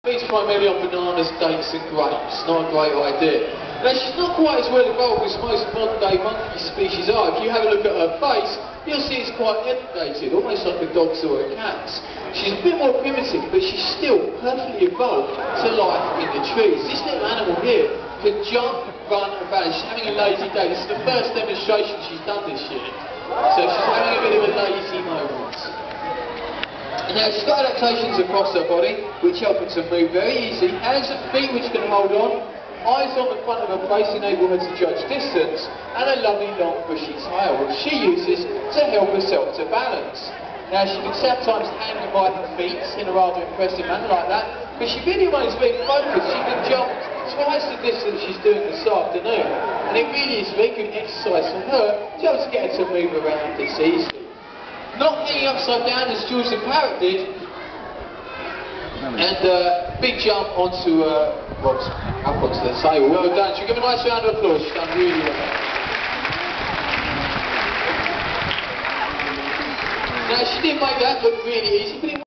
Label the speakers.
Speaker 1: It's primarily on bananas, dates and grapes. Not a great idea. Now she's not quite as well evolved as most modern day monkey species are. If you have a look at her face, you'll see it's quite elongated, almost like a dog's or a cat's. She's a bit more primitive, but she's still perfectly evolved to life in the trees. This little animal here can jump, run and balance. She's having a lazy day. This is the first demonstration she's done this year. So she's having a bit of a lazy moment. Now she's got adaptations across her body which help her to move very easily, hands and feet which can hold on, eyes on the front of her face enable her to judge distance, and a lovely long bushy tail which she uses to help herself to balance. Now she can sometimes hang by her feet in a rather impressive manner like that, but she really remains very focused. She can jump twice the distance she's doing this afternoon, and it really is very good exercise for her to be able to get her to move around this easily. Not hanging upside down as Jules the Parrot did, and big jump onto up onto the table. Well done. Should we give a nice round of applause? She's done really well. Now she did make that look really easy, but it